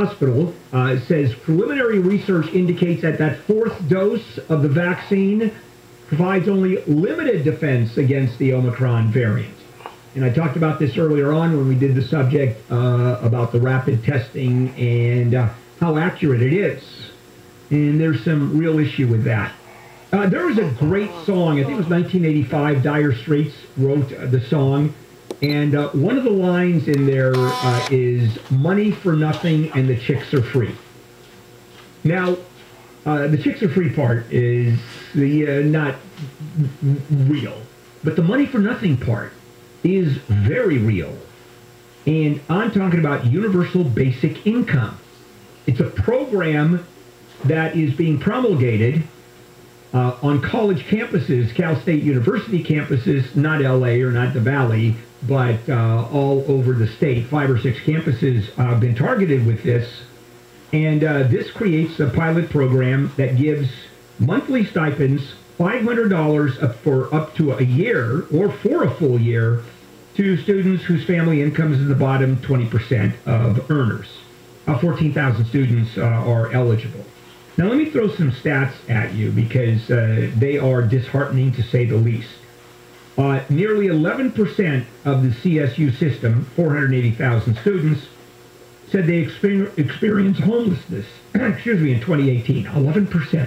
Hospital says preliminary research indicates that that fourth dose of the vaccine provides only limited defense against the Omicron variant. And I talked about this earlier on when we did the subject about the rapid testing and how accurate it is. And there's some real issue with that. There was a great song, I think it was 1985, Dire Straits wrote the song. And one of the lines in there is money for nothing and the chicks are free. Now, the chicks are free part is the not real, but the money for nothing part is very real. And I'm talking about universal basic income. It's a program that is being promulgated on college campuses, Cal State University campuses, not LA or not the Valley, but all over the state. 5 or 6 campuses have been targeted with this. And this creates a pilot program that gives monthly stipends, $500 for up to a year or for a full year to students whose family income is in the bottom 20% of earners. 14,000 students are eligible. Now let me throw some stats at you because they are disheartening to say the least. Nearly 11% of the CSU system, 480,000 students, said they experienced homelessness, excuse me, in 2018, 11%.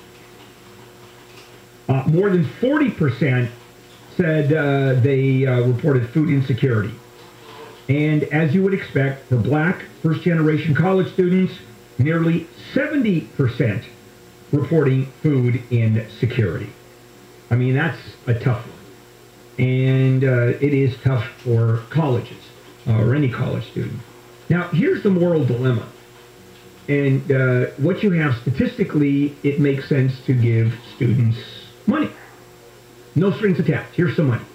More than 40% said they reported food insecurity. And as you would expect, for black first-generation college students, nearly 70% reporting food insecurity. I mean, that's a tough one. And it is tough for colleges or any college student. Now, here's the moral dilemma. And what you have statistically, it makes sense to give students money. No strings attached. Here's some money.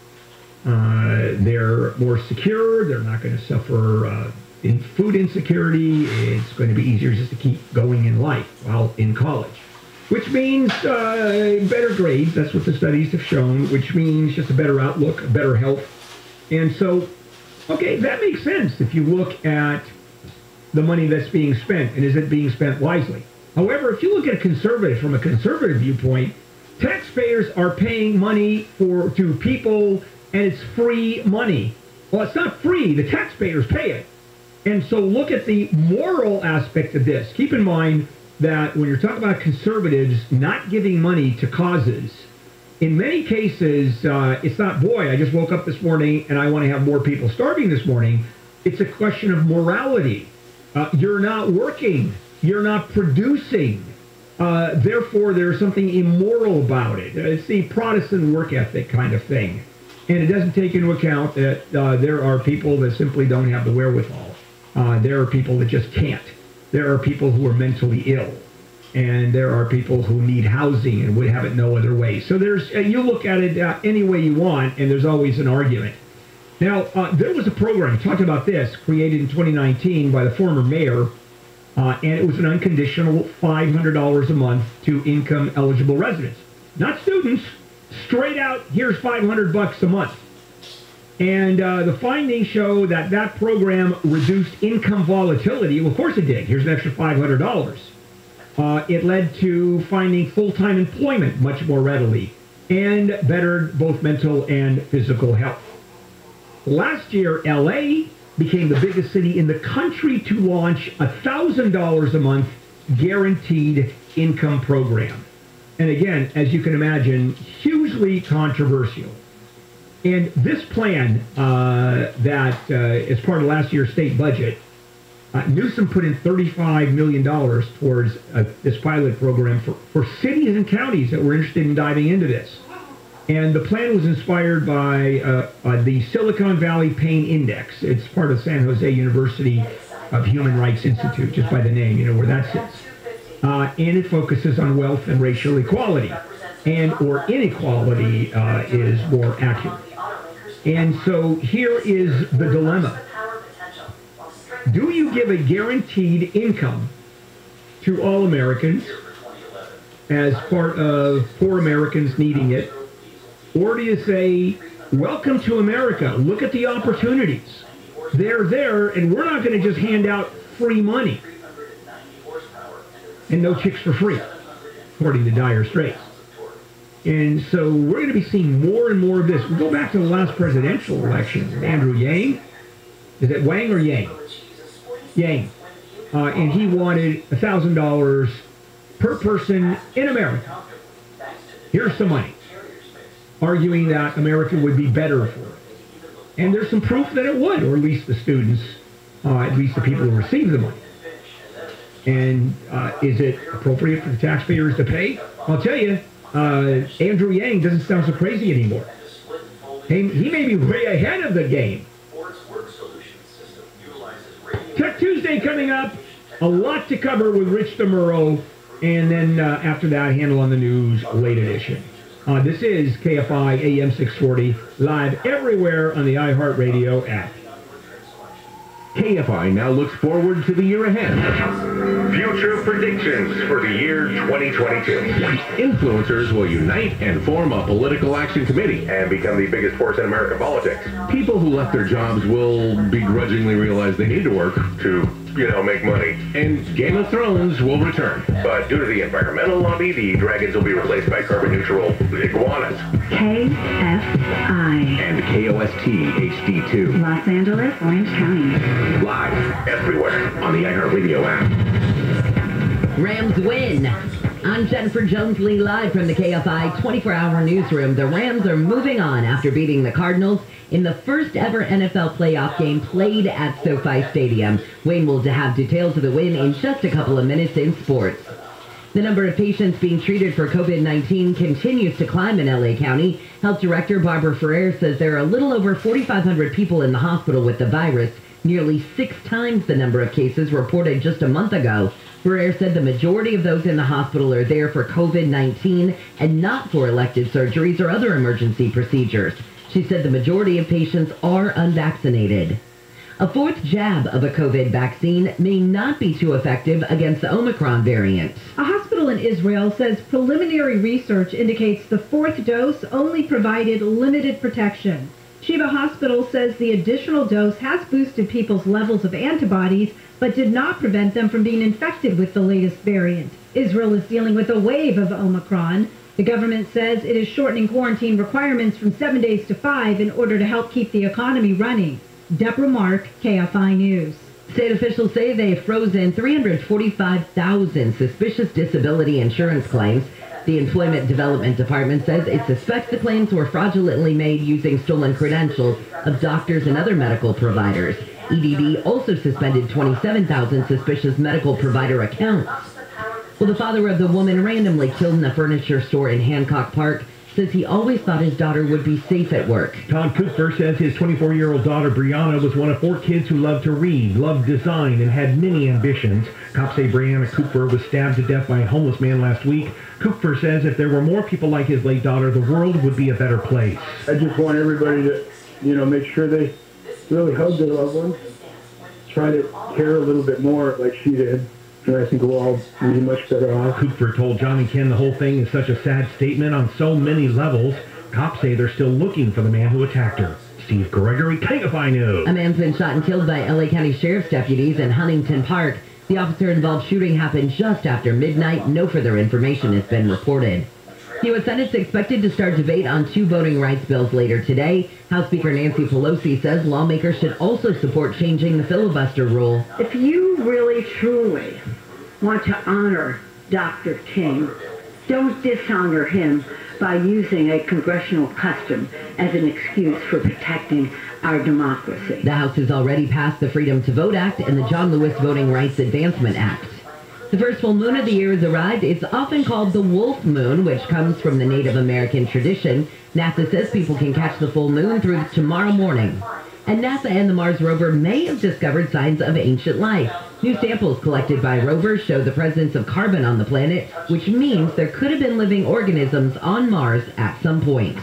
They're more secure. They're not going to suffer in food insecurity. It's going to be easier just to keep going in life while in college. Which means better grades. That's what the studies have shown. Which means just a better outlook, better health. And so, okay, that makes sense if you look at the money that's being spent, and is it being spent wisely? However, if you look at from a conservative viewpoint, taxpayers are paying money to people, and it's free money. Well, it's not free. The taxpayers pay it. And so look at the moral aspect of this. Keep in mind that when you're talking about conservatives not giving money to causes, in many cases, it's not, boy, I just woke up this morning and I want to have more people starving this morning. It's a question of morality. You're not working. You're not producing. Therefore, there's something immoral about it. It's the Protestant work ethic kind of thing. And it doesn't take into account that there are people that simply don't have the wherewithal. There are people that just can't. There are people who are mentally ill. And there are people who need housing and would have it no other way. So you look at it any way you want, and there's always an argument. Now, there was a program, talking about this, created in 2019 by the former mayor, and it was an unconditional $500 a month to income-eligible residents. Not students, straight out, here's $500 a month. And the findings show that that program reduced income volatility. Well, of course it did. Here's an extra $500. It led to finding full-time employment much more readily and bettered both mental and physical health. Last year, LA became the biggest city in the country to launch a $1,000 a month guaranteed income program. And again, as you can imagine, hugely controversial. And this plan that is part of last year's state budget, Newsom put in $35 million towards this pilot program for cities and counties that were interested in diving into this. And the plan was inspired by the Silicon Valley Pain Index. It's part of San Jose University of Human Rights Institute, just by the name, you know where that sits. And it focuses on wealth and racial equality, or inequality is more accurate. And so here is the dilemma. Do you give a guaranteed income to all Americans as part of poor Americans needing it? Or do you say, welcome to America, look at the opportunities. They're there, and we're not going to just hand out free money. and no chicks for free, according to Dire Straits. And so we're going to be seeing more and more of this. We go back to the last presidential election. Andrew Yang, is it Wang or Yang? Yang. And he wanted $1,000 per person in America. Here's some money, arguing that America would be better for it. And there's some proof that it would, or at least the students, at least the people who receive the money. And is it appropriate for the taxpayers to pay? I'll tell you, Andrew Yang doesn't sound so crazy anymore. He may be way ahead of the game. Tech Tuesday coming up. A lot to cover with Rich DeMuro. And then after that, Handle on the News, late edition. This is KFI AM 640, live everywhere on the iHeartRadio app. KFI now looks forward to the year ahead. Future predictions for the year 2022. Influencers will unite and form a political action committee and become the biggest force in American politics. People who left their jobs will begrudgingly realize they need to work to, make money. And Game of Thrones will return. But due to the environmental lobby, the dragons will be replaced by carbon-neutral iguanas. KFI. And KOST HD2. Los Angeles, Orange County. Live everywhere on the iHeartRadio app. Rams win. I'm Jennifer Jones-Lee live from the KFI 24-hour newsroom. The Rams are moving on after beating the Cardinals in the first ever NFL playoff game played at SoFi Stadium. Wayne will have details of the win in just a couple of minutes in sports. The number of patients being treated for COVID-19 continues to climb in LA County. Health Director Barbara Ferrer says there are a little over 4,500 people in the hospital with the virus, nearly 6 times the number of cases reported just a month ago. Ferrer said the majority of those in the hospital are there for COVID-19 and not for elective surgeries or other emergency procedures. She said the majority of patients are unvaccinated. A 4th jab of a COVID vaccine may not be too effective against the Omicron variant. A hospital in Israel says preliminary research indicates the 4th dose only provided limited protection. Shiva Hospital says the additional dose has boosted people's levels of antibodies, but did not prevent them from being infected with the latest variant. Israel is dealing with a wave of Omicron. The government says it is shortening quarantine requirements from 7 days to 5 in order to help keep the economy running. Deborah Mark, KFI News. State officials say they have frozen 345,000 suspicious disability insurance claims. The Employment Development Department says it suspects the claims were fraudulently made using stolen credentials of doctors and other medical providers. EDD also suspended 27,000 suspicious medical provider accounts. Well, the father of the woman randomly killed in a furniture store in Hancock Park says he always thought his daughter would be safe at work. Todd Cooper says his 24-year-old daughter, Brianna, was one of 4 kids who loved to read, loved design, and had many ambitions. Cops say Brianna Cooper was stabbed to death by a homeless man last week. Cooper says if there were more people like his late daughter, the world would be a better place. I just want everybody to, make sure they really hug their loved ones, try to care a little bit more like she did. And I think we'll all be much better off. Cooper told John and Ken the whole thing is such a sad statement on so many levels. Cops say they're still looking for the man who attacked her. Steve Gregory, KFI News. A man's been shot and killed by LA County Sheriff's deputies in Huntington Park. The officer-involved shooting happened just after midnight. No further information has been reported. The U.S. Senate's expected to start debate on 2 voting rights bills later today. House Speaker Nancy Pelosi says lawmakers should also support changing the filibuster rule. If you really, truly want to honor Dr. King, don't dishonor him by using a congressional custom as an excuse for protecting our democracy. The House has already passed the Freedom to Vote Act and the John Lewis Voting Rights Advancement Act. The first full moon of the year has arrived. It's often called the wolf moon, which comes from the Native American tradition. NASA says people can catch the full moon through tomorrow morning. And NASA and the Mars rover may have discovered signs of ancient life. New samples collected by rovers show the presence of carbon on the planet, which means there could have been living organisms on Mars at some point.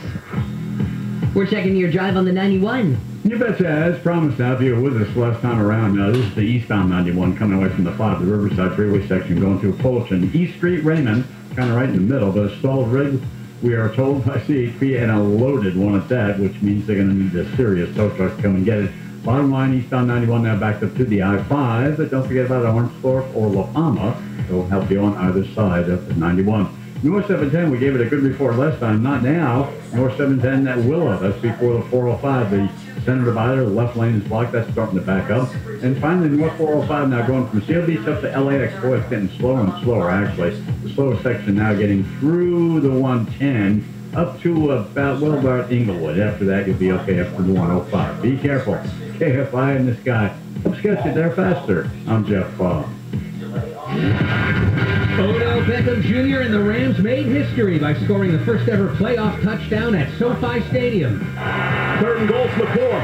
We're checking your drive on the 91. You betcha. As promised, now, if you were with us last time around, this is the eastbound 91 coming away from the 5, the Riverside Freeway section going through Fulton. East Street, Raymond, kind of right in the middle, but a stalled rig, we are told by CHP, and a loaded one at that, which means they're going to need a serious tow truck to come and get it. Bottom line, eastbound 91 now backed up to the I-5, but don't forget about Orangethorpe or La Palma. It'll help you on either side of the 91. North 710, we gave it a good report last time, not now. North 710 at Willow, that's before the 405. The center divider, the left lane is blocked, that's starting to back up. And finally, North 405 now going from Seal Beach up to LAX. Boy, it's getting slower and slower, actually. The slowest section now getting through the 110 up to about Inglewood. After that, you'll be okay up to the 105. Be careful. KFI in the sky. Let's get you there faster. I'm Jeff Fogg. Odell Beckham Jr. and the Rams made history by scoring the first ever playoff touchdown at SoFi Stadium. Third and goal for McCoy.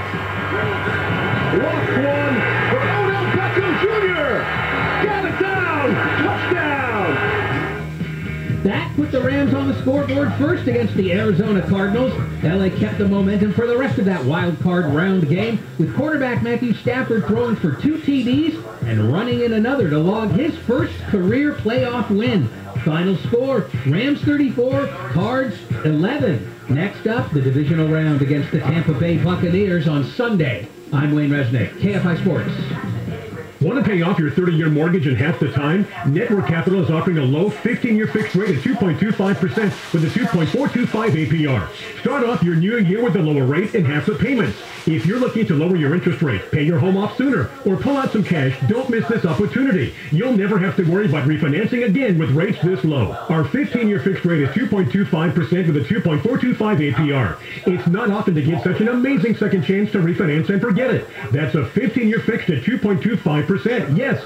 Lost one for Odell Beckham Jr. Got it down. Touchdown. That put the Rams on the scoreboard first against the Arizona Cardinals. LA kept the momentum for the rest of that wild card round game, with quarterback Matthew Stafford throwing for 2 TDs and running in another to log his first career playoff win. Final score, Rams 34, Cards 11. Next up, the divisional round against the Tampa Bay Buccaneers on Sunday. I'm Wayne Resnick, KFI Sports. Want to pay off your 30-year mortgage in half the time? Network Capital is offering a low 15-year fixed rate at 2.25% with a 2.425 APR. Start off your new year with a lower rate and half the payments. If you're looking to lower your interest rate, pay your home off sooner, or pull out some cash, don't miss this opportunity. You'll never have to worry about refinancing again with rates this low. Our 15-year fixed rate is 2.25% with a 2.425 APR. It's not often to get such an amazing second chance to refinance and forget it. That's a 15-year fixed at 2.25%. Yes,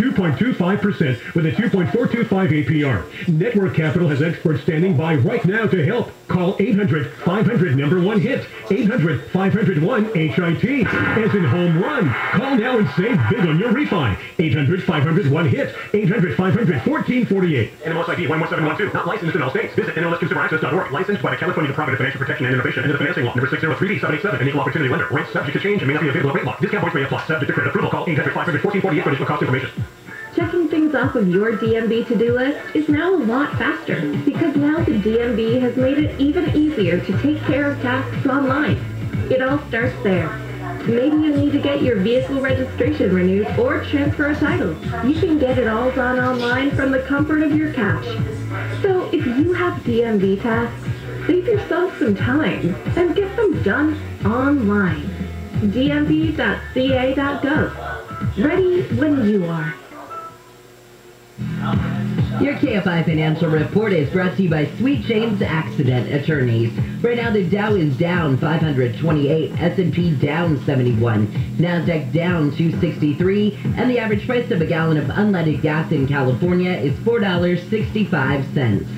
2.25% with a 2.425 APR. Network Capital has experts standing by right now to help. Call 800-500-1-HIT. 800-500-1-HIT. As in home run. Call now and save big on your refi. 800-500-1-HIT. 800-500-1448. NMLS ID 11712. Not licensed in all states. Visit NMLSConsumerAccess.org. Licensed by the California Department of Financial Protection and Innovation and the Financing Law. Number 603D787. An equal opportunity lender. Rates subject to change and may not be available at rate lock. Discount points may apply. Subject to credit approval. Call 800-500-1448 for additional cost information. Checking things off of your DMV to-do list is now a lot faster because now the DMV has made it even easier to take care of tasks online. It all starts there. Maybe you need to get your vehicle registration renewed or transfer a title. You can get it all done online from the comfort of your couch. So if you have DMV tasks, save yourself some time and get them done online. dmv.ca.gov. Ready when you are. Your KFI Financial Report is brought to you by Sweet James Accident Attorneys. Right now, the Dow is down 528, S&P down 71, NASDAQ down 263, and the average price of a gallon of unleaded gas in California is $4.65.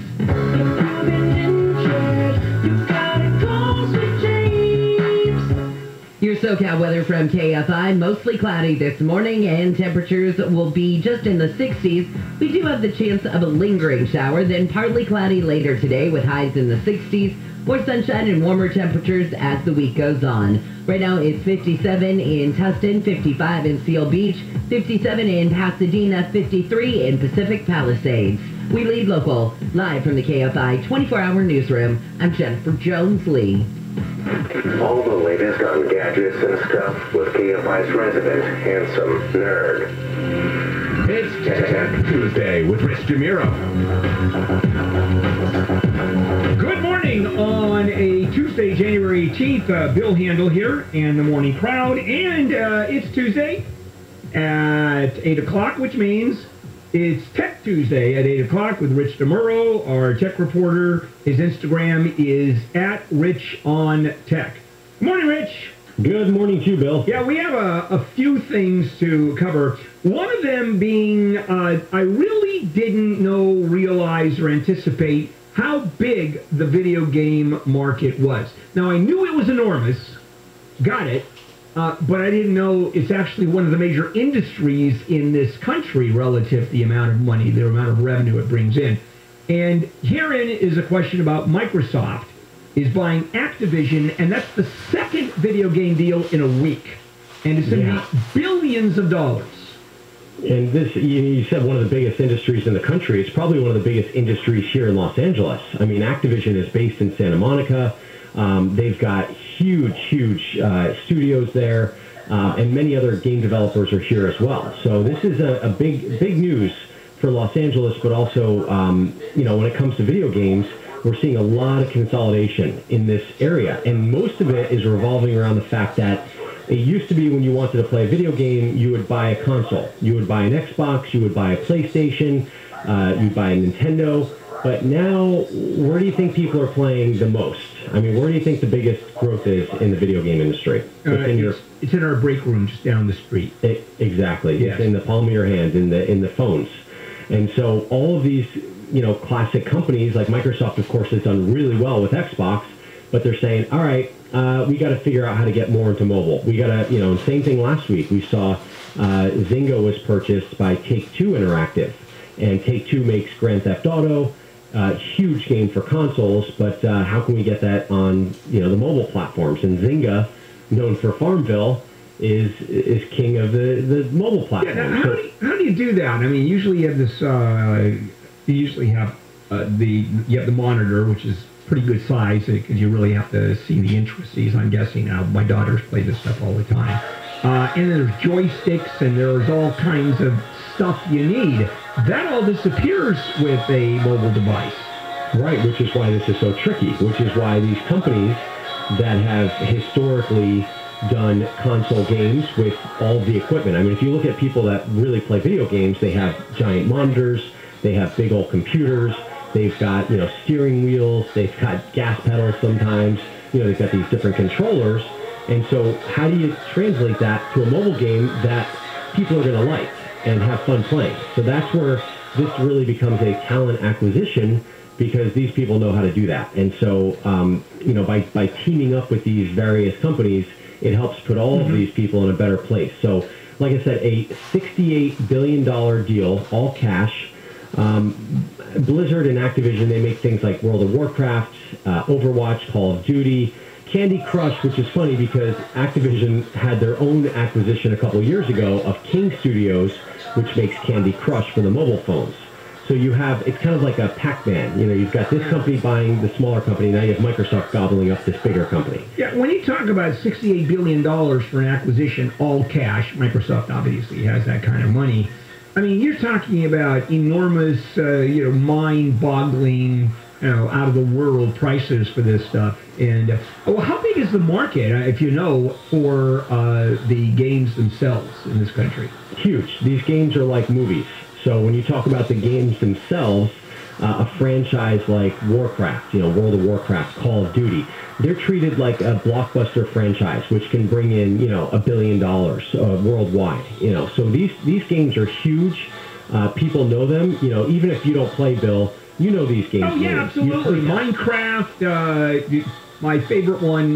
Your SoCal weather from KFI, mostly cloudy this morning, and temperatures will be just in the 60s. We do have the chance of a lingering shower, then partly cloudy later today with highs in the 60s. More sunshine and warmer temperatures as the week goes on. Right now it's 57 in Tustin, 55 in Seal Beach, 57 in Pasadena, 53 in Pacific Palisades. We lead local. Live from the KFI 24-hour newsroom, I'm Jennifer Jones-Lee. All the latest on gadgets and stuff with KFI's resident handsome nerd. It's Tech Tuesday with Rich DeMiro. Good morning on a Tuesday, January 18th. Bill Handel here and the morning crowd. And it's Tuesday at 8 o'clock, which means it's Tech Tuesday at 8 o'clock with Rich DeMuro, our tech reporter. His Instagram is @RichOnTech. Good morning, Rich. Good morning to you, Bill. Yeah, we have a few things to cover. One of them being I really didn't realize, or anticipate how big the video game market was. Now, I knew it was enormous. Got it. But I didn't know it's actually one of the major industries in this country relative to the amount of money, the amount of revenue it brings in. And herein is a question about Microsoft is buying Activision, and that's the second video game deal in a week. And it's going to be billions of dollars. And this, you said one of the biggest industries in the country. It's probably one of the biggest industries here in Los Angeles. I mean, Activision is based in Santa Monica. They've got huge studios there. and many other game developers are here as well. So this is a big news for Los Angeles, but also, when it comes to video games, we're seeing a lot of consolidation in this area, and most of it is revolving around the fact that it used to be when you wanted to play a video game, you would buy a console. You would buy an Xbox, you would buy a PlayStation, you'd buy a Nintendo. But now, where do you think people are playing the most? I mean, where do you think the biggest growth is in the video game industry? It's in our break room just down the street. Exactly. Yes. It's in the palm of your hand, in the phones. And so all of these, classic companies like Microsoft, of course, has done really well with Xbox, but they're saying, all right, we got to figure out how to get more into mobile. We got to, same thing last week. We saw Zynga was purchased by Take-Two Interactive, and Take-Two makes Grand Theft Auto, huge game for consoles, but how can we get that on, the mobile platforms? And Zynga, known for Farmville, is king of the mobile platform. Yeah, now, how do you do that? I mean, usually you have this. You usually have the monitor, which is pretty good size because you really have to see the intricacies. I'm guessing now. My daughters play this stuff all the time. And there's joysticks and there's all kinds of stuff you need. That all disappears with a mobile device. Right, which is why this is so tricky. Which is why these companies that have historically done console games with all the equipment. I mean, if you look at people that really play video games, they have giant monitors, they have big old computers, they've got, steering wheels, they've got gas pedals sometimes, they've got these different controllers. And so how do you translate that to a mobile game that people are going to like and have fun playing? So that's where this really becomes a talent acquisition, because these people know how to do that. And so, by teaming up with these various companies, it helps put all of these people in a better place. So, like I said, a $68 billion deal, all cash. Blizzard and Activision, they make things like World of Warcraft, Overwatch, Call of Duty, Candy Crush, which is funny because Activision had their own acquisition a couple years ago of King Studios, which makes Candy Crush for the mobile phones. So you have, it's kind of like a Pac-Man. You've got this company buying the smaller company, now you have Microsoft gobbling up this bigger company. Yeah, when you talk about $68 billion for an acquisition, all cash, Microsoft obviously has that kind of money. I mean, you're talking about enormous, mind-boggling, out-of-the-world prices for this stuff. And how big is the market, if you know, for the games themselves in this country? Huge. These games are like movies. So when you talk about the games themselves, a franchise like Warcraft, World of Warcraft, Call of Duty, they're treated like a blockbuster franchise, which can bring in, $1 billion worldwide. So these games are huge. People know them. Even if you don't play, Bill, you know these games. Oh yeah, absolutely. Minecraft, my favorite one,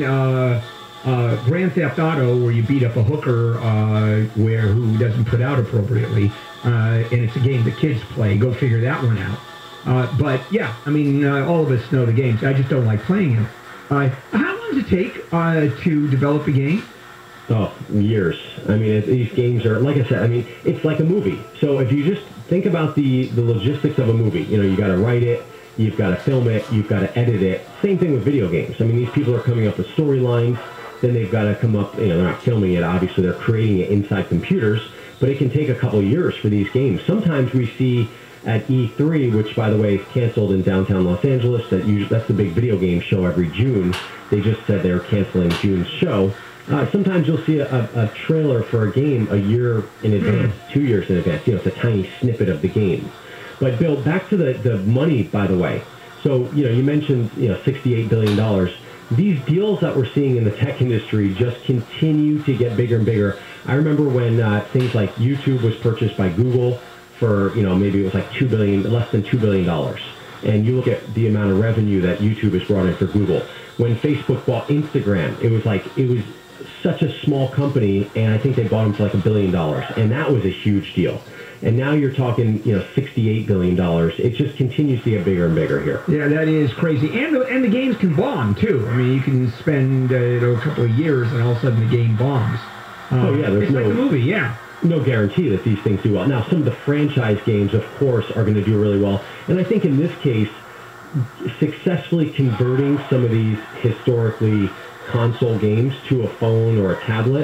Grand Theft Auto, where you beat up a hooker who doesn't put out appropriately, and it's a game the kids play. Go figure that one out. But yeah, I mean, all of us know the games. I just don't like playing them. How long does it take to develop a game? Oh, years. I mean, these games are, like I said, it's like a movie. So if you just think about the logistics of a movie, you got to write it, you've got to film it, you've got to edit it. Same thing with video games. I mean, these people are coming up with storylines, then they've got to come up, they're not filming it, obviously, they're creating it inside computers, but it can take a couple of years for these games. Sometimes we see at E3, which, by the way, is canceled in downtown Los Angeles. That's the big video game show every June. They just said they're canceling June's show. Sometimes you'll see a trailer for a game a year in advance, 2 years in advance. It's a tiny snippet of the game. But, Bill, back to the money, by the way. So, you mentioned, $68 billion. These deals that we're seeing in the tech industry just continue to get bigger and bigger. I remember when things like YouTube was purchased by Google for, maybe it was like less than $2 billion. And you look at the amount of revenue that YouTube has brought in for Google. When Facebook bought Instagram, it was such a small company, and I think they bought them for like $1 billion. And that was a huge deal. And now you're talking, $68 billion. It just continues to get bigger and bigger here. Yeah, that is crazy. And the games can bomb, too. I mean, you can spend a couple of years, and all of a sudden the game bombs. There's like a movie, yeah. No guarantee that these things do well. Now, some of the franchise games, of course, are going to do really well. And I think in this case, successfully converting some of these historically console games to a phone or a tablet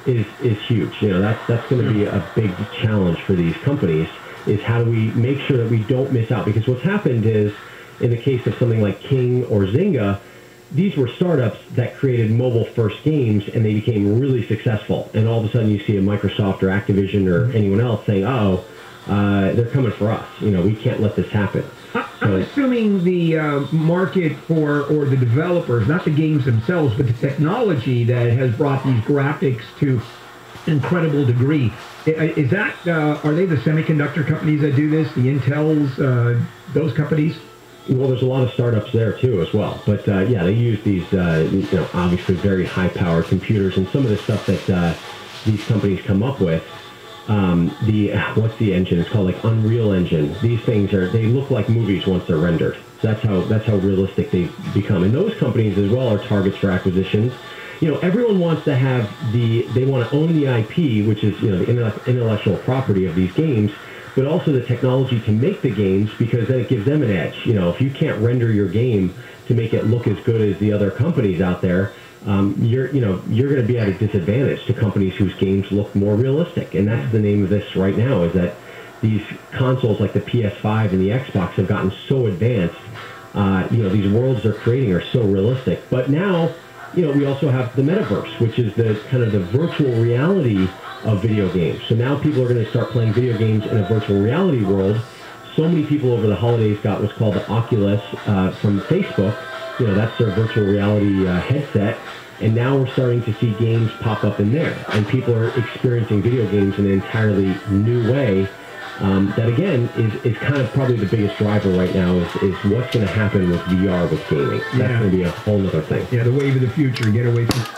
is huge. You know, that's going to be a big challenge for these companies, is how do we make sure that we don't miss out? Because what's happened is, in the case of something like King or Zynga, these were startups that created mobile-first games, and they became really successful. And all of a sudden, you see a Microsoft or Activision or anyone else saying, "Oh, they're coming for us. You know, we can't let this happen." I'm assuming the market for, or the developers, not the games themselves, but the technology that has brought these graphics to an incredible degree. Is that, are they the semiconductor companies that do this, the Intels, those companies? Well, there's a lot of startups there too as well. But yeah, they use these, you know, obviously very high-powered computers, and some of the stuff that these companies come up with. What's the engine? It's called like Unreal Engine. These things they look like movies once they're rendered. That's how realistic they've become. And those companies as well are targets for acquisitions. You know, everyone wants to have they want to own the IP, which is, you know, the intellectual property of these games, but also the technology to make the games, because then it gives them an edge. You know, if you can't render your game to make it look as good as the other companies out there, you're going to be at a disadvantage to companies whose games look more realistic. And that's the name of this right now, is that these consoles like the PS5 and the Xbox have gotten so advanced. You know, these worlds they're creating are so realistic. But now, you know, we also have the metaverse, which is the kind of the virtual reality of video games. So now people are going to start playing video games in a virtual reality world. So many people over the holidays got what's called the Oculus from Facebook. You know, that's their virtual reality headset. And now we're starting to see games pop up in there. And people are experiencing video games in an entirely new way. That, again, is kind of probably the biggest driver right now is what's going to happen with VR with gaming. That's going to be a whole other thing. Yeah, the wave of the future. Get away from...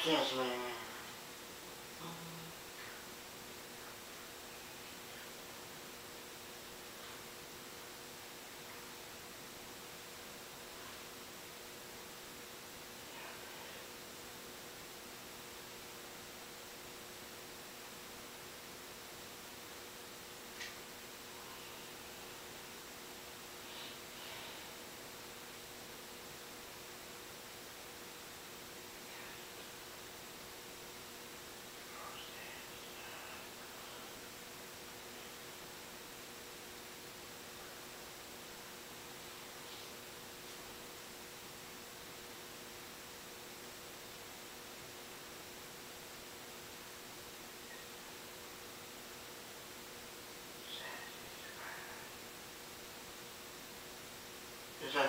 Yes, man. Is that...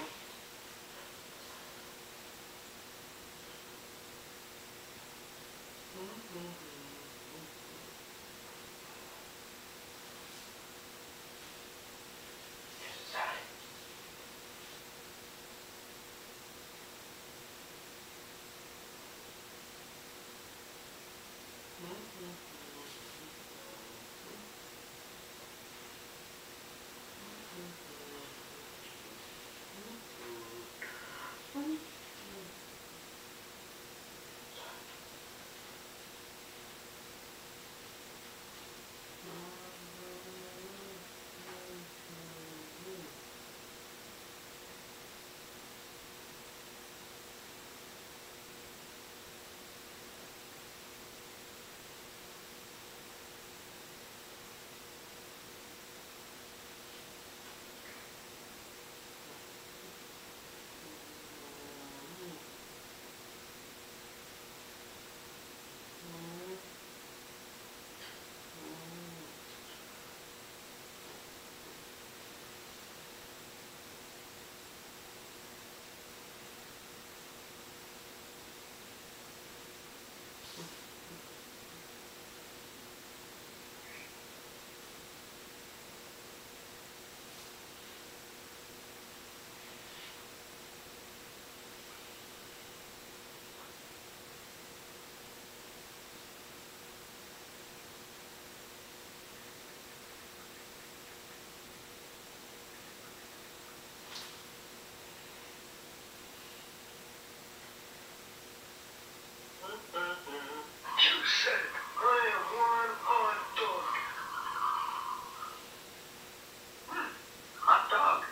You said I am one hot dog. Hot dog.